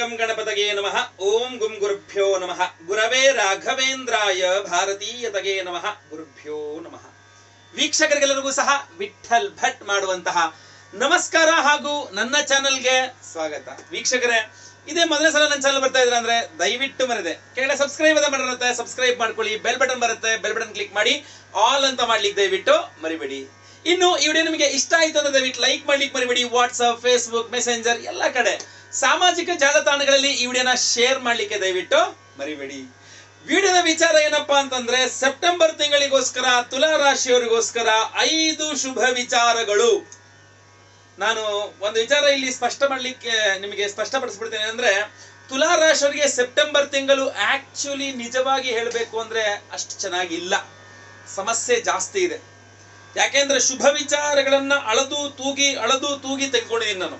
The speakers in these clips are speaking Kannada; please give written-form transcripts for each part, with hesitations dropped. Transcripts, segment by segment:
गं गणपतये नमः। ओं गुं गुरुभ्यो नमः। गुरवे राघवेंद्राय ಭಾರತೀಯತಗೆ ನಮಃ. ಗುರುಭ್ಯೋ ನಮಃ. ವೀಕ್ಷಕರಿಗೆಲ್ಲರಿಗೂ ಸಹ ವಿಠಲ್ ಭಟ್ ಮಾಡುವಂತಹ ನಮಸ್ಕಾರ ಹಾಗೂ ನನ್ನ ಚಾನೆಲ್ಗೆ ಸ್ವಾಗತ. ವೀಕ್ಷಕರೇ, ಇದೇ ಮೊದಲನೇ ಸಲ ನನ್ನ ಚಾನಲ್ ಬರ್ತಾ ಇದ್ರೆ ಅಂದ್ರೆ ದಯವಿಟ್ಟು ಮರೆದೆ ಕೆಳಗಡೆ ಸಬ್ಸ್ಕ್ರೈಬ್ ಅಂತ ಮಾಡಿರುತ್ತೆ, ಸಬ್ಸ್ಕ್ರೈಬ್ ಮಾಡ್ಕೊಳ್ಳಿ. ಬೆಲ್ ಬಟನ್ ಬರುತ್ತೆ, ಬೆಲ್ ಬಟನ್ ಕ್ಲಿಕ್ ಮಾಡಿ ಆಲ್ ಅಂತ ಮಾಡ್ಲಿಕ್ಕೆ ದಯವಿಟ್ಟು ಮರಿಬೇಡಿ. ಇನ್ನು ಈ ವಿಡಿಯೋ ನಿಮಗೆ ಇಷ್ಟ ಆಯ್ತು ಅಂದ್ರೆ ದಯವಿಟ್ಟು ಲೈಕ್ ಮಾಡ್ಲಿಕ್ಕೆ ಮರಿಬೇಡಿ. ವಾಟ್ಸ್ಆಪ್, ಫೇಸ್ಬುಕ್, ಮೆಸೆಂಜರ್ ಎಲ್ಲ ಕಡೆ ಸಾಮಾಜಿಕ ಜಾಲತಾಣಗಳಲ್ಲಿ ಈ ವಿಡಿಯೋನ ಶೇರ್ ಮಾಡ್ಲಿಕ್ಕೆ ದಯವಿಟ್ಟು ಮರಿಬೇಡಿ. ವಿಡಿಯೋದ ವಿಚಾರ ಏನಪ್ಪಾ ಅಂತಂದ್ರೆ, ಸೆಪ್ಟೆಂಬರ್ ತಿಂಗಳಿಗೋಸ್ಕರ ತುಲಾ ರಾಶಿಯವರಿಗೋಸ್ಕರ 5 ಶುಭ ವಿಚಾರಗಳು. ನಾನು ಒಂದು ವಿಚಾರ ಇಲ್ಲಿ ಸ್ಪಷ್ಟ ಮಾಡ್ಲಿಕ್ಕೆ ನಿಮಗೆ ಸ್ಪಷ್ಟಪಡಿಸ್ಬಿಡ್ತೇನೆ. ಅಂದ್ರೆ ತುಲಾ ರಾಶಿಯವರಿಗೆ ಸೆಪ್ಟೆಂಬರ್ ತಿಂಗಳು ಆಕ್ಚುಲಿ ನಿಜವಾಗಿ ಹೇಳಬೇಕು ಅಂದ್ರೆ ಅಷ್ಟು ಚೆನ್ನಾಗಿಲ್ಲ, ಸಮಸ್ಯೆ ಜಾಸ್ತಿ ಇದೆ. ಯಾಕೆಂದ್ರೆ ಶುಭ ವಿಚಾರಗಳನ್ನ ಅಳದು ತೂಗಿ ತೆಗೆದುಕೊಂಡಿದ್ದೀನಿ ನಾನು.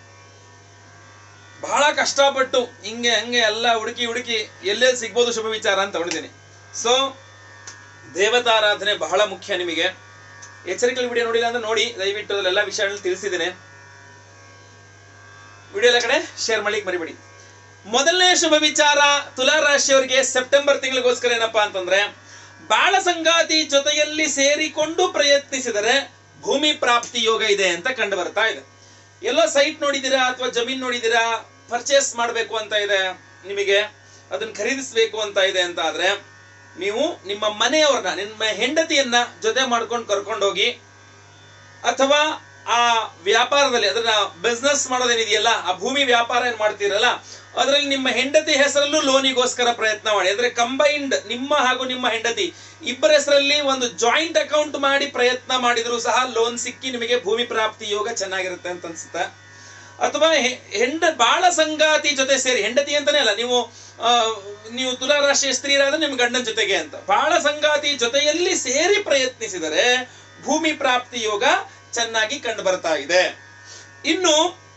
ಬಹಳ ಕಷ್ಟಪಟ್ಟು ಹಿಂಗೆ ಹಂಗೆ ಎಲ್ಲ ಹುಡುಕಿ ಎಲ್ಲೆಲ್ಲಿ ಸಿಗ್ಬೋದು ಶುಭ ವಿಚಾರ ಅಂತ ತಗೊಂಡಿದ್ದೀನಿ. ಸೊ ದೇವತಾರಾಧನೆ ಬಹಳ ಮುಖ್ಯ. ನಿಮಗೆ ಎಚ್ಚರಿಕೆಯಲ್ಲಿ ವಿಡಿಯೋ ನೋಡಿಲ್ಲ ಅಂದ್ರೆ ನೋಡಿ, ದಯವಿಟ್ಟು ಅದೆಲ್ಲ ವಿಷಯಗಳನ್ನ ತಿಳಿಸಿದ್ದೇನೆ. ವಿಡಿಯೋ ಎಲ್ಲ ಕಡೆ ಶೇರ್ ಮಾಡ್ಲಿಕ್ಕೆ ಮರಿಬೇಡಿ. ಮೊದಲನೇ ಶುಭ ವಿಚಾರ ತುಲಾ ರಾಶಿಯವರಿಗೆ ಸೆಪ್ಟೆಂಬರ್ ತಿಂಗಳಿಗೋಸ್ಕರ ಏನಪ್ಪಾ ಅಂತಂದ್ರೆ, ಬಾಳ ಸಂಗಾತಿ ಜೊತೆಯಲ್ಲಿ ಸೇರಿಕೊಂಡು ಪ್ರಯತ್ನಿಸಿದರೆ ಭೂಮಿ ಪ್ರಾಪ್ತಿ ಯೋಗ ಇದೆ ಅಂತ ಕಂಡು ಬರ್ತಾ ಇದೆ. ಎಲ್ಲೋ ಸೈಟ್ ನೋಡಿದ್ದೀರಾ ಅಥವಾ ಜಮೀನ್ ನೋಡಿದ್ದೀರಾ, ಪರ್ಚೇಸ್ ಮಾಡಬೇಕು ಅಂತ ಇದೆ, ನಿಮಗೆ ಅದನ್ನ ಖರೀದಿಸಬೇಕು ಅಂತ ಇದೆ ಅಂತ ಆದ್ರೆ ನೀವು ನಿಮ್ಮ ಮನೆಯವ್ರನ್ನ, ನಿಮ್ಮ ಹೆಂಡತಿಯನ್ನ ಜೊತೆ ಮಾಡ್ಕೊಂಡು ಕರ್ಕೊಂಡೋಗಿ, ಅಥವಾ ಆ ವ್ಯಾಪಾರದಲ್ಲಿ ಅದನ್ನ ಬಿಸ್ನೆಸ್ ಮಾಡೋದೇನಿದೆಯಲ್ಲ, ಆ ಭೂಮಿ ವ್ಯಾಪಾರ ಏನ್ ಮಾಡ್ತೀರಲ್ಲ ಅದರಲ್ಲಿ ನಿಮ್ಮ ಹೆಂಡತಿ ಹೆಸರಲ್ಲೂ ಲೋನಿಗೋಸ್ಕರ ಪ್ರಯತ್ನ ಮಾಡಿ. ಅಂದ್ರೆ ಕಂಬೈನ್ಡ್ ನಿಮ್ಮ ಹಾಗೂ ನಿಮ್ಮ ಹೆಂಡತಿ ಇಬ್ಬರ ಹೆಸರಲ್ಲಿ ಒಂದು ಜಾಯಿಂಟ್ ಅಕೌಂಟ್ ಮಾಡಿ ಪ್ರಯತ್ನ ಮಾಡಿದ್ರು ಸಹ ಲೋನ್ ಸಿಕ್ಕಿ ನಿಮಗೆ ಭೂಮಿ ಪ್ರಾಪ್ತಿ ಯೋಗ ಚೆನ್ನಾಗಿರುತ್ತೆ ಅಂತ ಅನ್ಸುತ್ತೆ. ಅಥವಾ ಬಾಳ ಸಂಗಾತಿ ಜೊತೆ ಸೇರಿ, ಹೆಂಡತಿ ಅಂತಾನೆ ಅಲ್ಲ, ನೀವು ತುಲಾ ರಾಶಿಯ ಸ್ತ್ರೀರಾದ್ರೆ ನಿಮ್ ಗಂಡನ ಜೊತೆಗೆ ಅಂತ, ಬಾಳ ಸಂಗಾತಿ ಜೊತೆಯಲ್ಲಿ ಸೇರಿ ಪ್ರಯತ್ನಿಸಿದರೆ ಭೂಮಿ ಪ್ರಾಪ್ತಿ ಯೋಗ ಚೆನ್ನಾಗಿ ಕಂಡು ಬರ್ತಾ ಇದೆ. ಇನ್ನು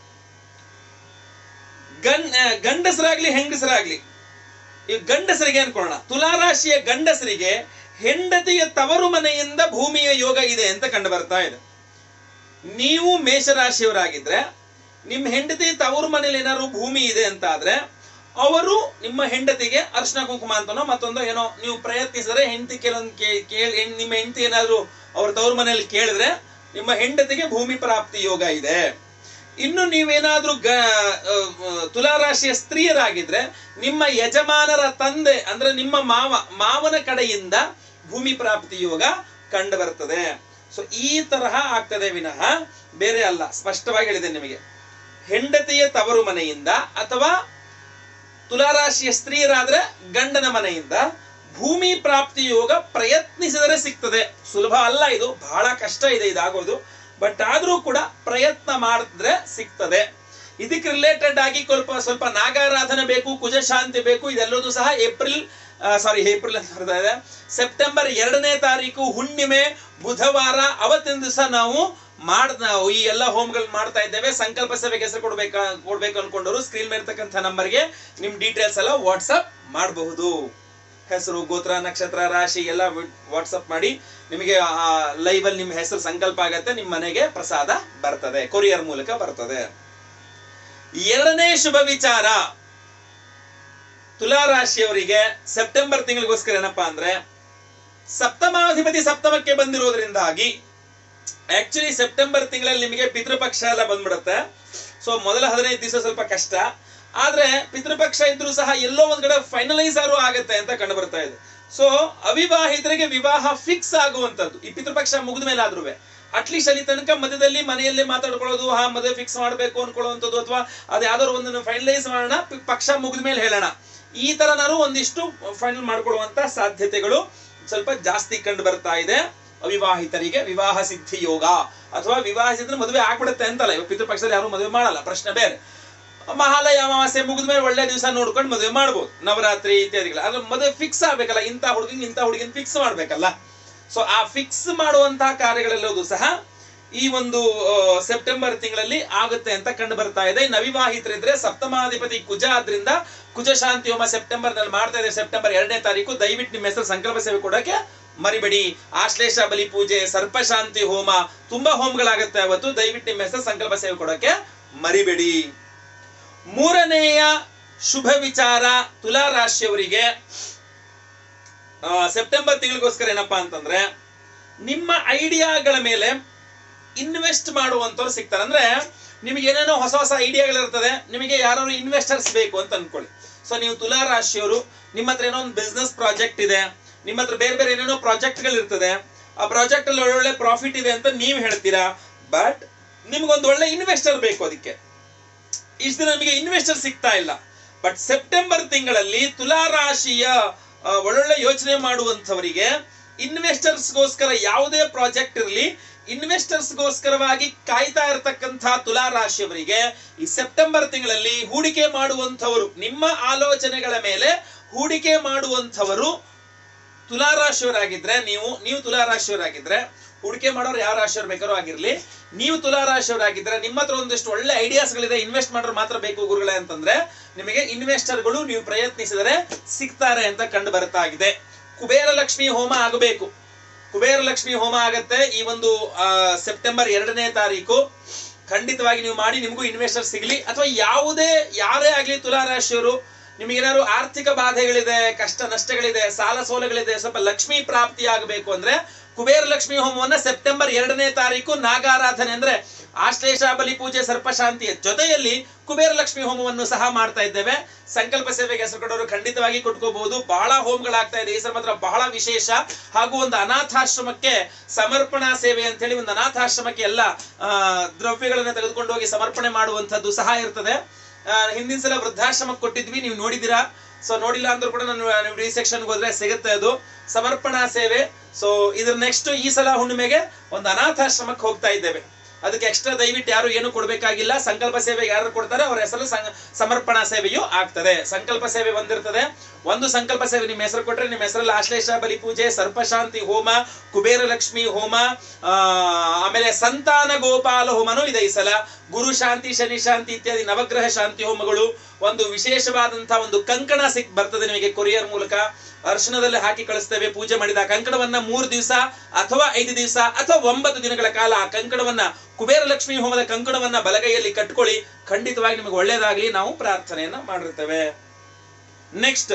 ಗಂಡಸರಾಗ್ಲಿ ಹೆಂಗಸರಾಗ್ಲಿ, ಈ ಗಂಡಸರಿಗೆ ಅನ್ಕೊಳ್ಳೋಣ, ತುಲಾ ರಾಶಿಯ ಗಂಡಸರಿಗೆ ಹೆಂಡತಿಯ ತವರು ಮನೆಯಿಂದ ಭೂಮಿಯ ಯೋಗ ಇದೆ ಅಂತ ಕಂಡು ಬರ್ತಾ ಇದೆ. ನೀವು ಮೇಷರಾಶಿಯವರಾಗಿದ್ರೆ ನಿಮ್ಮ ಹೆಂಡತಿ ತವರು ಮನೇಲಿ ಏನಾದ್ರು ಭೂಮಿ ಇದೆ ಅಂತ ಆದ್ರೆ ಅವರು ನಿಮ್ಮ ಹೆಂಡತಿಗೆ ಅರ್ಶನ ಕುಂಕುಮ ಅಂತನೋ ಮತ್ತೊಂದು ಏನೋ ನೀವು ಪ್ರಯತ್ನಿಸಿದ್ರೆ, ಹೆಂಡತಿ ನಿಮ್ಮ ಹೆಂಡತಿ ಏನಾದ್ರು ಅವ್ರ ತವರು ಮನೆಯಲ್ಲಿ ಕೇಳಿದ್ರೆ ನಿಮ್ಮ ಹೆಂಡತಿಗೆ ಭೂಮಿ ಪ್ರಾಪ್ತಿ ಯೋಗ ಇದೆ. ಇನ್ನು ನೀವೇನಾದ್ರೂ ತುಲಾ ರಾಶಿಯ ಸ್ತ್ರೀಯರಾಗಿದ್ರೆ ನಿಮ್ಮ ಯಜಮಾನರ ತಂದೆ ಅಂದ್ರೆ ನಿಮ್ಮ ಮಾವನ ಕಡೆಯಿಂದ ಭೂಮಿ ಪ್ರಾಪ್ತಿ ಯೋಗ ಕಂಡು ಬರ್ತದೆ. ಸೊ ಈ ತರಹ ಆಗ್ತದೆ ವಿನಃ ಬೇರೆ ಅಲ್ಲ. ಸ್ಪಷ್ಟವಾಗಿ ಹೇಳಿದೆ ನಿಮಗೆ, ಹೆಂಡತಿಯ ತವರು ಮನೆಯಿಂದ ಅಥವಾ ತುಲಾ ರಾಶಿಯ ಸ್ತ್ರೀಯರಾದ್ರೆ ಗಂಡನ ಮನೆಯಿಂದ ಭೂಮಿ ಪ್ರಾಪ್ತಿ ಯೋಗ ಪ್ರಯತ್ನಿಸಿದರೆ ಸಿಗ್ತದೆ. ಸುಲಭ ಅಲ್ಲ, ಇದು ಬಹಳ ಕಷ್ಟ ಇದೆ ಇದಾಗೋದು. ಬಟ್ ಆದ್ರೂ ಕೂಡ ಪ್ರಯತ್ನ ಮಾಡಿದ್ರೆ ಸಿಗ್ತದೆ. ಇದಕ್ಕೆ ರಿಲೇಟೆಡ್ ಆಗಿ ಸ್ವಲ್ಪ ನಾಗಾರಾಧನೆ ಬೇಕು, ಕುಜ ಶಾಂತಿ ಬೇಕು. ಇದೆಲ್ಲದೂ ಸಹ ಏಪ್ರಿಲ್ ಅಂತ ಬರ್ತಾ ಇದೆ, ಸೆಪ್ಟೆಂಬರ್ 2ನೇ ತಾರೀಕು ಹುಣ್ಣಿಮೆ ಬುಧವಾರ ಅವತ್ತಿನ ದಿವಸ ನಾವು ಈ ಎಲ್ಲ ಹೋಮ್ಗಳು ಮಾಡ್ತಾ ಇದ್ದೇವೆ. ಸಂಕಲ್ಪ ಸೇವೆಗೆ ಹೆಸರು ಕೊಡ್ಬೇಕು ಅನ್ಕೊಂಡವರು ಸ್ಕ್ರೀನ್ ಮೇಲೆ ಇರ್ತಕ್ಕಂಥ ನಂಬರ್ಗೆ ನಿಮ್ ಡೀಟೇಲ್ಸ್ ಎಲ್ಲ ವಾಟ್ಸಪ್ ಮಾಡಬಹುದು. ಹೆಸರು, ಗೋತ್ರ, ನಕ್ಷತ್ರ, ರಾಶಿ ಎಲ್ಲ ವಾಟ್ಸಪ್ ಮಾಡಿ ನಿಮಗೆ ಲೈವ್ ಅಲ್ಲಿ ನಿಮ್ಮ ಹೆಸರು ಸಂಕಲ್ಪ ಆಗತ್ತೆ, ನಿಮ್ಮ ಮನೆಗೆ ಪ್ರಸಾದ ಬರ್ತದೆ, ಕೊರಿಯರ್ ಮೂಲಕ ಬರ್ತದೆ. ಎರಡನೇ ಶುಭ ವಿಚಾರ ತುಲಾ ರಾಶಿಯವರಿಗೆ ಸೆಪ್ಟೆಂಬರ್ ತಿಂಗಳಿಗೋಸ್ಕರ ಏನಪ್ಪಾ ಅಂದ್ರೆ, ಸಪ್ತಮಾಧಿಪತಿ ಸಪ್ತಮಕ್ಕೆ ಬಂದಿರೋದ್ರಿಂದಾಗಿ ಆಕ್ಚುಲಿ ಸೆಪ್ಟೆಂಬರ್ ತಿಂಗಳಲ್ಲಿ ನಿಮಗೆ ಪಿತೃಪಕ್ಷ ಎಲ್ಲ ಬಂದ್ಬಿಡುತ್ತೆ. ಸೊ ಮೊದಲ 15 ದಿವಸ ಸ್ವಲ್ಪ ಕಷ್ಟ, ಆದ್ರೆ ಪಿತೃಪಕ್ಷ ಇದ್ರೂ ಸಹ ಎಲ್ಲೋ ಒಂದ್ ಕಡೆ ಫೈನಲೈಸ್ ಆಗತ್ತೆ ಅಂತ ಕಂಡು ಬರ್ತಾ ಇದೆ. ಸೊ ಅವಿವಾಹಿತರಿಗೆ ವಿವಾಹ ಫಿಕ್ಸ್ ಆಗುವಂತದ್ದು ಈ ಪಿತೃಪಕ್ಷ ಮುಗಿದ ಮೇಲೆ ಆದ್ರೂ ಅಟ್ಲೀಸ್ಟ್ ಅಲ್ಲಿ ತನಕ ಮಧ್ಯದಲ್ಲಿ ಮನೆಯಲ್ಲೇ ಮಾತಾಡ್ಕೊಳ್ಳೋದು, ಮದುವೆ ಫಿಕ್ಸ್ ಮಾಡ್ಬೇಕು ಅನ್ಕೊಳ್ಳುವಂಥದ್ದು, ಅಥವಾ ಅದು ಯಾವ್ದಾದ್ರು ಒಂದು ಫೈನಲೈಸ್ ಮಾಡೋಣ, ಪಕ್ಷ ಮುಗಿದ ಮೇಲೆ ಹೇಳೋಣ, ಈ ತರನಾರು ಒಂದಿಷ್ಟು ಫೈನಲ್ ಮಾಡ್ಕೊಳ್ಳುವಂತ ಸಾಧ್ಯತೆಗಳು ಸ್ವಲ್ಪ ಜಾಸ್ತಿ ಕಂಡು ಬರ್ತಾ ಇದೆ. ಅವಿವಾಹಿತರಿಗೆ ವಿವಾಹ ಸಿದ್ಧಿ ಯೋಗ, ಅಥವಾ ವಿವಾಹಿಸಿದ್ರೆ ಮದುವೆ ಆಗ್ಬಿಡುತ್ತೆ ಅಂತಲ್ಲ, ಇವಾಗ ಪಿತೃಪಕ್ಷದಲ್ಲಿ ಯಾರು ಮದುವೆ ಮಾಡಲ್ಲ, ಪ್ರಶ್ನೆ ಬೇರೆ. ಮಹಾಲಯ ಅಮಾವಾಸ್ಯೆ ಮುಗಿದ ಮೇಲೆ ಒಳ್ಳೆ ದಿವಸ ನೋಡ್ಕೊಂಡು ಮದುವೆ ಮಾಡ್ಬೋದು, ನವರಾತ್ರಿ ಇತ್ಯಾದಿಗಳು. ಅದ್ರ ಮದುವೆ ಫಿಕ್ಸ್ ಆಗ್ಬೇಕಲ್ಲ, ಇಂಥ ಹುಡುಗಿನ ಫಿಕ್ಸ್ ಮಾಡ್ಬೇಕಲ್ಲ. ಸೊ ಆ ಫಿಕ್ಸ್ ಮಾಡುವಂತಹ ಕಾರ್ಯಗಳೆಲ್ಲವೂ ಸಹ ಈ ಒಂದು ಸೆಪ್ಟೆಂಬರ್ ತಿಂಗಳಲ್ಲಿ ಆಗುತ್ತೆ ಅಂತ ಕಂಡು ಬರ್ತಾ ಇದೆ. ನವಿವಾಹಿತರಿದ್ರೆ ಸಪ್ತಮಾಧಿಪತಿ ಕುಜ ಆದ್ರಿಂದ ಕುಜ ಶಾಂತಿ ಹೋಮ ಸೆಪ್ಟೆಂಬರ್ ನಲ್ಲಿ ಮಾಡ್ತಾ ಇದೆ. ಸೆಪ್ಟೆಂಬರ್ 2ನೇ ತಾರೀಕು ದಯವಿಟ್ಟು ನಿಮ್ಮ ಹೆಸರು ಸಂಕಲ್ಪ ಸೇವೆ ಕೊಡೋಕೆ ಮರಿಬೇಡಿ. ಆಶ್ಲೇಷ ಬಲಿ ಪೂಜೆ, ಸರ್ಪಶಾಂತಿ ಹೋಮ, ತುಂಬಾ ಹೋಮಗಳಾಗುತ್ತೆ ಅವತ್ತು. ದಯವಿಟ್ಟು ನಿಮ್ಮ ಹೆಸರು ಸಂಕಲ್ಪ ಸೇವೆ ಕೊಡೋಕೆ ಮರಿಬೇಡಿ. ಮೂರನೆಯ ಶುಭ ವಿಚಾರ ತುಲಾ ರಾಶಿಯವರಿಗೆ ಸೆಪ್ಟೆಂಬರ್ ತಿಂಗಳಿಗೋಸ್ಕರ ಏನಪ್ಪಾ ಅಂತಂದ್ರೆ, ನಿಮ್ಮ ಐಡಿಯಾಗಳ ಮೇಲೆ ಇನ್ವೆಸ್ಟ್ ಮಾಡುವಂತವ್ರು ಸಿಗ್ತಾರೆ. ಅಂದ್ರೆ ನಿಮಗೆ ಏನೇನೋ ಹೊಸ ಹೊಸ ಐಡಿಯಾಗಳಿರ್ತದೆ, ನಿಮಗೆ ಯಾರು ಇನ್ವೆಸ್ಟರ್ಸ್ ಬೇಕು ಅಂತ ಅನ್ಕೊಳ್ಳಿ. ಸೊ ನೀವು ತುಲಾ ರಾಶಿಯವರು, ನಿಮ್ಮ ಹತ್ರ ಏನೋ ಒಂದು ಬಿಸ್ನೆಸ್ ಪ್ರಾಜೆಕ್ಟ್ ಇದೆ, ನಿಮ್ಮ ಹತ್ರ ಬೇರೆ ಬೇರೆ ಏನೇನೋ ಪ್ರಾಜೆಕ್ಟ್ಗಳು ಇರ್ತದೆ, ಆ ಪ್ರಾಜೆಕ್ಟ್ ಅಲ್ಲಿ ಒಳ್ಳೊಳ್ಳೆ ಪ್ರಾಫಿಟ್ ಇದೆ ಅಂತ ನೀವು ಹೇಳ್ತೀರಾ. ಬಟ್ ನಿಮ್ಗೊಂದು ಒಳ್ಳೆ ಇನ್ವೆಸ್ಟರ್ ಬೇಕು. ಅದಕ್ಕೆ ಇಷ್ಟು ದಿನ ನಿಮಗೆ ಇನ್ವೆಸ್ಟರ್ ಸಿಗ್ತಾ ಇಲ್ಲ. ಬಟ್ ಸೆಪ್ಟೆಂಬರ್ ತಿಂಗಳಲ್ಲಿ ತುಲಾ ರಾಶಿಯ ಒಳ್ಳೊಳ್ಳೆ ಯೋಚನೆ ಮಾಡುವಂತವರಿಗೆ ಇನ್ವೆಸ್ಟರ್ಸ್ಗೋಸ್ಕರ ಯಾವುದೇ ಪ್ರಾಜೆಕ್ಟ್ ಇರಲಿ, ಇನ್ವೆಸ್ಟರ್ಸ್ಗೋಸ್ಕರವಾಗಿ ಕಾಯ್ತಾ ಇರತಕ್ಕಂಥ ತುಲಾ ರಾಶಿಯವರಿಗೆ ಈ ಸೆಪ್ಟೆಂಬರ್ ತಿಂಗಳಲ್ಲಿ ಹೂಡಿಕೆ ಮಾಡುವಂಥವರು, ನಿಮ್ಮ ಆಲೋಚನೆಗಳ ಮೇಲೆ ಹೂಡಿಕೆ ಮಾಡುವಂಥವರು ತುಲಾ ರಾಶಿಯವರಾಗಿದ್ರೆ, ನೀವು ತುಲಾ ರಾಶಿಯವರಾಗಿದ್ರೆ, ಹೂಡಿಕೆ ಮಾಡೋರು ಯಾವ ರಾಶಿಯವ್ರು ಬೇಕಾದ್ರೂ ಆಗಿರ್ಲಿ, ನೀವು ತುಲಾ ರಾಶಿಯವರಾಗಿದ್ರೆ ನಿಮ್ಮ ಹತ್ರ ಒಂದಿಷ್ಟು ಒಳ್ಳೆ ಐಡಿಯಾಸ್ಗಳಿದೆ, ಇನ್ವೆಸ್ಟ್ ಮಾಡೋರು ಮಾತ್ರ ಬೇಕು ಗುರುಗಳೇ ಅಂತಂದ್ರೆ, ನಿಮಗೆ ಇನ್ವೆಸ್ಟರ್ಗಳು ನೀವು ಪ್ರಯತ್ನಿಸಿದರೆ ಸಿಗ್ತಾರೆ ಅಂತ ಕಂಡು ಬರ್ತಾ ಇದೆ. ಕುಬೇರ ಲಕ್ಷ್ಮಿ ಹೋಮ ಆಗಬೇಕು. ಕುಬೇರ ಲಕ್ಷ್ಮಿ ಹೋಮ ಆಗತ್ತೆ ಈ ಒಂದು ಸೆಪ್ಟೆಂಬರ್ 2ನೇ ತಾರೀಕು. ಖಂಡಿತವಾಗಿ ನೀವು ಮಾಡಿ, ನಿಮಗೂ ಇನ್ವೆಸ್ಟರ್ ಸಿಗ್ಲಿ. ಅಥವಾ ಯಾರೇ ಆಗ್ಲಿ ತುಲಾ ರಾಶಿಯವರು, ನಿಮಗೇನಾದ್ರು ಆರ್ಥಿಕ ಬಾಧೆಗಳಿದೆ, ಕಷ್ಟ ನಷ್ಟಗಳಿದೆ, ಸಾಲ ಸೋಲಗಳಿದೆ, ಸ್ವಲ್ಪ ಲಕ್ಷ್ಮಿ ಪ್ರಾಪ್ತಿ ಆಗಬೇಕು ಅಂದ್ರೆ ಕುಬೇರ ಲಕ್ಷ್ಮಿ ಹೋಮವನ್ನ ಸೆಪ್ಟೆಂಬರ್ 2ನೇ ತಾರೀಕು ನಾಗಾರಾಧನೆ ಅಂದ್ರೆ ಆಶ್ಲೇಷ ಬಲಿ ಪೂಜೆ ಸರ್ಪಶಾಂತಿಯ ಜೊತೆಯಲ್ಲಿ ಕುಬೇರ ಲಕ್ಷ್ಮಿ ಹೋಮವನ್ನು ಸಹ ಮಾಡ್ತಾ ಇದ್ದೇವೆ. ಸಂಕಲ್ಪ ಸೇವೆಗೆ ಹೆಸರು ಕೊಡೋರು ಖಂಡಿತವಾಗಿ ಕೊಟ್ಕೋಬಹುದು. ಬಹಳ ಹೋಮಗಳಾಗ್ತಾ ಇದೆ ಈ ಸಲ ಮಾತ್ರ, ಬಹಳ ವಿಶೇಷ. ಹಾಗೂ ಒಂದು ಅನಾಥಾಶ್ರಮಕ್ಕೆ ಸಮರ್ಪಣಾ ಸೇವೆ ಅಂತ ಹೇಳಿ ಒಂದು ಅನಾಥಾಶ್ರಮಕ್ಕೆ ಎಲ್ಲ ದ್ರವ್ಯಗಳನ್ನ ತೆಗೆದುಕೊಂಡು ಹೋಗಿ ಸಮರ್ಪಣೆ ಮಾಡುವಂತದ್ದು ಸಹ ಇರ್ತದೆ. ಹಿಂದಿನ ಸಲ ವೃದ್ಧಾಶ್ರಮಕ್ಕೆ ಕೊಟ್ಟಿದ್ವಿ, ನೀವು ನೋಡಿದಿರಾ. ಸೊ ನೋಡಿಲ್ಲ ಅಂದ್ರೂ ಕೂಡ ನಾನು ಡಿ ಸೆಕ್ಷನ್ಗೆ ಹೋದ್ರೆ ಸಿಗುತ್ತೆ ಅದು ಸಮರ್ಪಣಾ ಸೇವೆ. ಸೊ ಇದ್ರ ನೆಕ್ಸ್ಟ್ ಈ ಸಲ ಹುಣ್ಣಿಮೆಗೆ ಒಂದು ಅನಾಥಾಶ್ರಮಕ್ಕೆ ಹೋಗ್ತಾ ಇದ್ದೇವೆ. ಅದಕ್ಕೆ ಎಕ್ಸ್ಟ್ರಾ ದಯವಿಟ್ಟು ಯಾರು ಏನು ಕೊಡ್ಬೇಕಾಗಿಲ್ಲ. ಸಂಕಲ್ಪ ಸೇವೆಗೆ ಯಾರು ಕೊಡ್ತಾರೆ ಅವರ ಹೆಸರು ಸಮರ್ಪಣಾ ಸೇವೆಯೂ ಆಗ್ತದೆ. ಸಂಕಲ್ಪ ಸೇವೆ ಒಂದಿರ್ತದೆ. ಒಂದು ಸಂಕಲ್ಪ ಸೇವೆ ನಿಮ್ಮ ಹೆಸರು ಕೊಟ್ರೆ ನಿಮ್ಮ ಹೆಸರಲ್ಲಿ ಆಶ್ಲೇಷ ಬಲಿ ಪೂಜೆ, ಸರ್ಪಶಾಂತಿ ಹೋಮ, ಕುಬೇರ ಲಕ್ಷ್ಮಿ ಹೋಮ, ಆಮೇಲೆ ಸಂತಾನ ಗೋಪಾಲ ಹೋಮನೂ ಇದೆ ಈ ಸಲ. ಗುರು ಶಾಂತಿ, ಶನಿ ಶಾಂತಿ ಇತ್ಯಾದಿ ನವಗ್ರಹ ಶಾಂತಿ ಹೋಮಗಳು. ಒಂದು ವಿಶೇಷವಾದಂತಹ ಒಂದು ಕಂಕಣ ಬರ್ತದೆ ನಿಮಗೆ ಕೊರಿಯರ್ ಮೂಲಕ. ಅರ್ಶನದಲ್ಲಿ ಹಾಕಿ ಕಳಿಸ್ತೇವೆ. ಪೂಜೆ ಮಾಡಿದ ಕಂಕಣವನ್ನ 3 ದಿವಸ ಅಥವಾ 5 ದಿವಸ ಅಥವಾ 9 ದಿನಗಳ ಕಾಲ ಆ ಕಂಕಣವನ್ನ, ಕುಬೇರ ಲಕ್ಷ್ಮಿ ಹೋಮದ ಕಂಕಣವನ್ನ ಬಲಗೈಯಲ್ಲಿ ಕಟ್ಕೊಳ್ಳಿ. ಖಂಡಿತವಾಗಿ ನಿಮಗೆ ಒಳ್ಳೇದಾಗ್ಲಿ ನಾವು ಪ್ರಾರ್ಥನೆಯನ್ನ ಮಾಡಿರ್ತೇವೆ. ನೆಕ್ಸ್ಟ್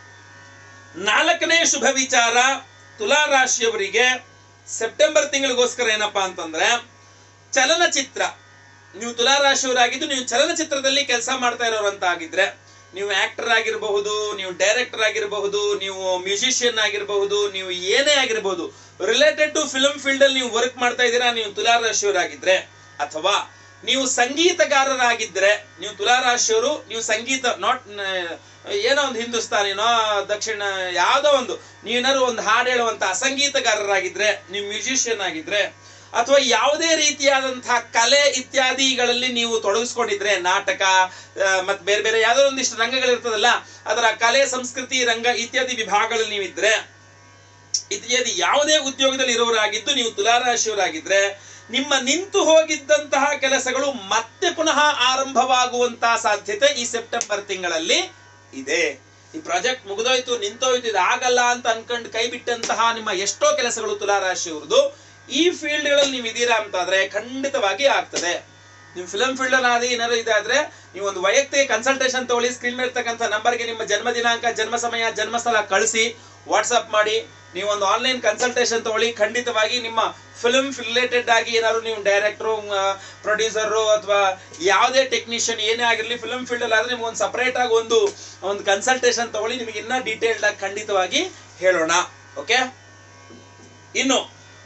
4ನೇ ಶುಭ ವಿಚಾರ ತುಲಾ ರಾಶಿಯವರಿಗೆ ಸೆಪ್ಟೆಂಬರ್ ತಿಂಗಳಿಗೋಸ್ಕರ ಏನಪ್ಪಾ ಅಂತಂದ್ರೆ, ಚಲನಚಿತ್ರ. ನೀವು ತುಲಾ ರಾಶಿಯವರಾಗಿದ್ದು ನೀವು ಚಲನಚಿತ್ರದಲ್ಲಿ ಕೆಲಸ ಮಾಡ್ತಾ ಇರೋರಂತ ಆಗಿದ್ರೆ, ನೀವು ಆಕ್ಟರ್ ಆಗಿರಬಹುದು, ನೀವು ಡೈರೆಕ್ಟರ್ ಆಗಿರಬಹುದು, ನೀವು ಮ್ಯೂಸಿಷಿಯನ್ ಆಗಿರಬಹುದು, ನೀವು ಏನೇ ಆಗಿರಬಹುದು, ರಿಲೇಟೆಡ್ ಟು ಫಿಲ್ಮ್ ಫೀಲ್ಡ್ ಅಲ್ಲಿ ನೀವು ವರ್ಕ್ ಮಾಡ್ತಾ ಇದ್ದೀರಾ ನೀವು ತುಲಾ ರಾಶಿಯವರಾಗಿದ್ರೆ, ಅಥವಾ ನೀವು ಸಂಗೀತಗಾರರಾಗಿದ್ರೆ, ನೀವು ತುಲಾ ರಾಶಿಯವರು, ನೀವು ಸಂಗೀತ ಏನೋ ಒಂದು ಹಿಂದೂಸ್ತಾನಿನೋ ದಕ್ಷಿಣ ಯಾವುದೋ ಒಂದು ನೀವೇನಾದ್ರು ಒಂದು ಹಾಡು ಹೇಳುವಂತಹ ಸಂಗೀತಗಾರರಾಗಿದ್ರೆ, ನೀವು ಮ್ಯೂಸಿಷಿಯನ್ ಆಗಿದ್ರೆ, ಅಥವಾ ಯಾವುದೇ ರೀತಿಯಾದಂತಹ ಕಲೆ ಇತ್ಯಾದಿಗಳಲ್ಲಿ ನೀವು ತೊಡಗಿಸ್ಕೊಂಡಿದ್ರೆ, ನಾಟಕ ಮತ್ತೆ ಬೇರೆ ಬೇರೆ ಯಾವುದೋ ಒಂದಿಷ್ಟು ರಂಗಗಳಿರ್ತದಲ್ಲ, ಅದರ ಕಲೆ ಸಂಸ್ಕೃತಿ ರಂಗ ಇತ್ಯಾದಿ ವಿಭಾಗಗಳಲ್ಲಿ ನೀವಿದ್ರೆ, ಇತ್ಯಾದಿ ಯಾವುದೇ ಉದ್ಯೋಗದಲ್ಲಿ ಇರೋರಾಗಿದ್ದು ನೀವು ತುಲಾ ರಾಶಿಯವರಾಗಿದ್ರೆ, ನಿಮ್ಮ ನಿಂತು ಹೋಗಿದ್ದಂತಹ ಕೆಲಸಗಳು ಮತ್ತೆ ಪುನಃ ಆರಂಭವಾಗುವಂತಹ ಸಾಧ್ಯತೆ ಈ ಸೆಪ್ಟೆಂಬರ್ ತಿಂಗಳಲ್ಲಿ ಇದೆ. ಈ ಪ್ರಾಜೆಕ್ಟ್ ಮುಗಿದೋಯ್ತು, ನಿಂತೋಯ್ತು, ಇದು ಆಗಲ್ಲ ಅಂತ ಅನ್ಕೊಂಡು ಕೈ ಬಿಟ್ಟಂತಹ ನಿಮ್ಮ ಎಷ್ಟೋ ಕೆಲಸಗಳು ತುಲಾ ರಾಶಿಯವ್ರದ್ದು ಈ ಫೀಲ್ಡ್ ಗಳಲ್ಲಿ ನೀವು ಇದೀರಾ ಅಂತಾದ್ರೆ ಖಂಡಿತವಾಗಿ ಆಗ್ತದೆ. ನೀವು ಫಿಲಂ ಫೀಲ್ಡ್ ಅಲ್ಲಿ ಏನಾದ್ರು ಇದಾದ್ರೆ ನೀವು ಒಂದು ವೈಯಕ್ತಿಕ ಕನ್ಸಲ್ಟೇಷನ್ ತಗೊಳ್ಳಿ. ಸ್ಕ್ರೀನ್ ಮೇಲೆ ಇರ್ತಕ್ಕಂಥ ನಂಬರ್ಗೆ ನಿಮ್ಮ ಜನ್ಮ ದಿನಾಂಕ, ಜನ್ಮ ಸಮಯ, ಜನ್ಮಸ್ಥಳ ಕಳಿಸಿ, ವಾಟ್ಸ್ಆಪ್ ಮಾಡಿ ನೀವು ಒಂದು ಆನ್ಲೈನ್ ಕನ್ಸಲ್ಟೇಷನ್ ತಗೊಳ್ಳಿ. ಖಂಡಿತವಾಗಿ ನಿಮ್ಮ ಫಿಲ್ಮ್ ರಿಲೇಟೆಡ್ ಆಗಿ ಏನಾದ್ರು ನೀವು ಡೈರೆಕ್ಟ್ರು, ಪ್ರೊಡ್ಯೂಸರು ಅಥವಾ ಯಾವುದೇ ಟೆಕ್ನಿಷಿಯನ್ ಏನೇ ಆಗಿರಲಿ, ಫಿಲ್ಮ್ ಫೀಲ್ಡ್ ಅಲ್ಲಿ ಆದ್ರೆ ನಿಮ್ಗೆ ಒಂದು ಸಪರೇಟ್ ಆಗಿ ಒಂದು ಕನ್ಸಲ್ಟೇಷನ್ ತಗೊಳ್ಳಿ, ನಿಮಗೆ ಇನ್ನ ಡೀಟೇಲ್ಡ್ ಆಗಿ ಖಂಡಿತವಾಗಿ ಹೇಳೋಣ. ಓಕೆ, ಇನ್ನು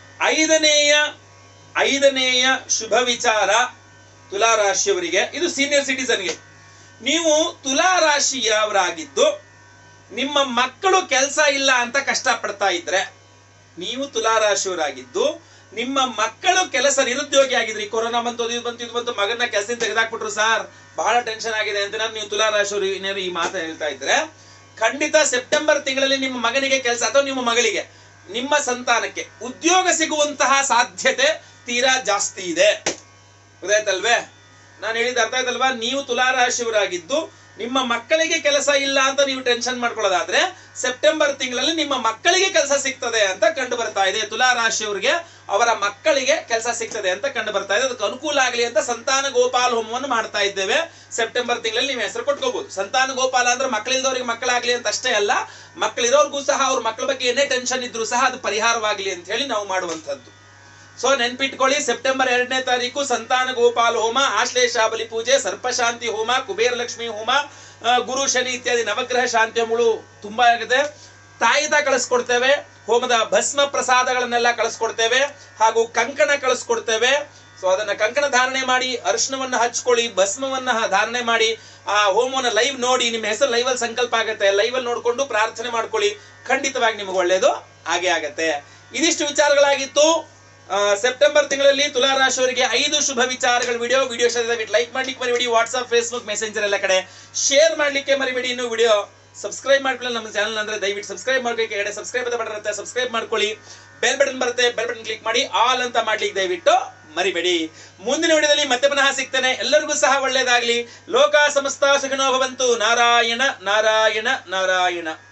ಐದನೆಯ ಶುಭ ವಿಚಾರ ತುಲಾ ರಾಶಿಯವರಿಗೆ, ಇದು ಸೀನಿಯರ್ ಸಿಟಿಸನ್ಗೆ. ನೀವು ತುಲಾ ರಾಶಿಯವರಾಗಿದ್ದು ನಿಮ್ಮ ಮಕ್ಕಳು ಕೆಲಸ ಇಲ್ಲ ಅಂತ ಕಷ್ಟಪಡ್ತಾ ಇದ್ರೆ, ನೀವು ತುಲಾ ರಾಶಿಯವರಾಗಿದ್ದು ನಿಮ್ಮ ಮಕ್ಕಳು ಕೆಲಸ ನಿರುದ್ಯೋಗಿ ಆಗಿದ್ರಿ, ಕೊರೋನಾ ಬಂತು, ಇದು ಬಂತು, ಮಗನ ಕೆಲಸದಿಂದ ತೆಗೆದಾಕ್ಬಿಟ್ರು ಸರ್, ಬಹಳ ಟೆನ್ಷನ್ ಆಗಿದೆ ಅಂತ ನೀವು ತುಲಾ ರಾಶಿಯವರು ಈ ಮಾತು ಹೇಳ್ತಾ ಇದ್ರೆ, ಖಂಡಿತ ಸೆಪ್ಟೆಂಬರ್ ತಿಂಗಳಲ್ಲಿ ನಿಮ್ಮ ಮಗನಿಗೆ ಕೆಲಸ ಅಥವಾ ನಿಮ್ಮ ಮಗಳಿಗೆ, ನಿಮ್ಮ ಸಂತಾನಕ್ಕೆ ಉದ್ಯೋಗ ಸಿಗುವಂತಹ ಸಾಧ್ಯತೆ ತೀರಾ ಜಾಸ್ತಿ ಇದೆ. ಗೊತ್ತಾಯ್ತಲ್ವೇ? ನಾನು ಹೇಳಿದ ಅರ್ಥ ಆಯ್ತಲ್ವಾ? ನೀವು ತುಲಾ ರಾಶಿಯವರಾಗಿದ್ದು ನಿಮ್ಮ ಮಕ್ಕಳಿಗೆ ಕೆಲಸ ಇಲ್ಲ ಅಂತ ನೀವು ಟೆನ್ಷನ್ ಮಾಡ್ಕೊಳ್ಳೋದಾದ್ರೆ ಸೆಪ್ಟೆಂಬರ್ ತಿಂಗಳಲ್ಲಿ ನಿಮ್ಮ ಮಕ್ಕಳಿಗೆ ಕೆಲಸ ಸಿಗ್ತದೆ ಅಂತ ಕಂಡು ಬರ್ತಾ ಇದೆ. ತುಲಾ ರಾಶಿಯವರಿಗೆ ಅವರ ಮಕ್ಕಳಿಗೆ ಕೆಲಸ ಸಿಗ್ತದೆ ಅಂತ ಕಂಡು ಬರ್ತಾ ಇದೆ. ಅದಕ್ಕೆ ಅನುಕೂಲ ಆಗಲಿ ಅಂತ ಸಂತಾನ ಗೋಪಾಲ ಹೋಮವನ್ನು ಮಾಡ್ತಾ ಇದ್ದೇವೆ. ಸೆಪ್ಟೆಂಬರ್ ತಿಂಗಳಲ್ಲಿ ನೀವು ಹೆಸರು ಕೊಟ್ಕೋಬಹುದು. ಸಂತಾನ ಗೋಪಾಲ ಅಂದ್ರೆ ಮಕ್ಕಳಿಲ್ದವ್ರಿಗೆ ಮಕ್ಕಳಾಗ್ಲಿ ಅಂತ ಅಷ್ಟೇ ಅಲ್ಲ, ಮಕ್ಕಳಿರೋರ್ಗೂ ಸಹ ಅವ್ರ ಮಕ್ಕಳ ಬಗ್ಗೆ ಏನೇ ಟೆನ್ಷನ್ ಇದ್ರು ಸಹ ಅದು ಪರಿಹಾರವಾಗಲಿ ಅಂತ ಹೇಳಿ ನಾವು ಮಾಡುವಂತದ್ದು. ಸೊ ನೆನ್ಪಿಟ್ಕೊಳ್ಳಿ, ಸೆಪ್ಟೆಂಬರ್ 2ನೇ ತಾರೀಕು ಸಂತಾನ ಗೋಪಾಲ ಹೋಮ, ಆಶ್ಲೇಷಾಬಲಿ ಪೂಜೆ, ಸರ್ಪಶಾಂತಿ ಹೋಮ, ಕುಬೇರ ಲಕ್ಷ್ಮಿ ಹೋಮ, ಗುರು ಶನಿ ಇತ್ಯಾದಿ ನವಗ್ರಹ ಶಾಂತಿ ಹೋಮಗಳು ತುಂಬಾ ಆಗಿದೆ. ತಾಯಿತ ಕಳಿಸ್ಕೊಡ್ತೇವೆ, ಹೋಮದ ಭಸ್ಮ ಪ್ರಸಾದಗಳನ್ನೆಲ್ಲ ಕಳಿಸ್ಕೊಡ್ತೇವೆ, ಹಾಗೂ ಕಂಕಣ ಕಳಿಸ್ಕೊಡ್ತೇವೆ. ಸೊ ಅದನ್ನ ಕಂಕಣ ಧಾರಣೆ ಮಾಡಿ, ಅರಿಶಿನವನ್ನ ಹಚ್ಕೊಳ್ಳಿ, ಭಸ್ಮವನ್ನ ಧಾರಣೆ ಮಾಡಿ, ಆ ಹೋಮವನ್ನ ಲೈವ್ ನೋಡಿ, ನಿಮ್ಮ ಹೆಸರು ಲೈವ್ ಅಲ್ಲಿ ಸಂಕಲ್ಪ ಆಗುತ್ತೆ, ಲೈವ್ ಅಲ್ಲಿ ನೋಡ್ಕೊಂಡು ಪ್ರಾರ್ಥನೆ ಮಾಡ್ಕೊಳ್ಳಿ, ಖಂಡಿತವಾಗಿ ನಿಮಗೆ ಒಳ್ಳೇದು ಹಾಗೆ ಆಗತ್ತೆ. ಇದಿಷ್ಟು ವಿಚಾರಗಳಾಗಿತ್ತು. ಸೆಪ್ಟೆಂಬರ್ ತಿಂಗಳಲ್ಲಿ ತುಲಾ ರಾಶಿಯವರಿಗೆ 5 ಶುಭ ವಿಚಾರಗಳ ವಿಡಿಯೋ ದಯವಿಟ್ಟು ಲೈಕ್ ಮಾಡ್ಲಿಕ್ಕೆ ಮರಿಬೇಡಿ. ವಾಟ್ಸ್ಆಪ್, ಫೇಸ್ಬುಕ್, ಮೆಸೆಂಜರ್ ಎಲ್ಲ ಕಡೆ ಶೇರ್ ಮಾಡ್ಲಿಕ್ಕೆ ಮರಿಬೇಡಿ. ಇನ್ನು ವಿಡಿಯೋ ಸಬ್ಸ್ಕ್ರೈಬ್ ಮಾಡ್ಕೊಳ್ಳಿ ನಮ್ಮ ಚಾನಲ್ ಅಂದ್ರೆ ದಯವಿಟ್ಟು ಸಬ್ಸ್ಕ್ರೈಬ್ ಮಾಡ್ಕೊಳ್ಳಿ. ಕೆಳಗಡೆ ಸಬ್ಸ್ಕ್ರೈಬ್ ಅಂತ ಬಟನ್ ಇರುತ್ತೆ, ಸಬ್ಸ್ಕ್ರೈಬ್ ಮಾಡ್ಕೊಳ್ಳಿ. ಬೆಲ್ ಬಟನ್ ಬರುತ್ತೆ, ಬೆಲ್ ಬಟನ್ ಕ್ಲಿಕ್ ಮಾಡಿ ಆಲ್ ಅಂತ ಮಾಡ್ಲಿಕ್ಕೆ ದಯವಿಟ್ಟು ಮರಿಬೇಡಿ. ಮುಂದಿನ ವಿಡಿಯೋದಲ್ಲಿ ಮತ್ತೆ ಪುನಃ ಸಿಗ್ತೇನೆ. ಎಲ್ಲರಿಗೂ ಸಹ ಒಳ್ಳೇದಾಗ್ಲಿ. ಲೋಕ ಸಮಸ್ತ ಸುಖಿನೋ ಭವಂತು. ನಾರಾಯಣ ನಾರಾಯಣ ನಾರಾಯಣ.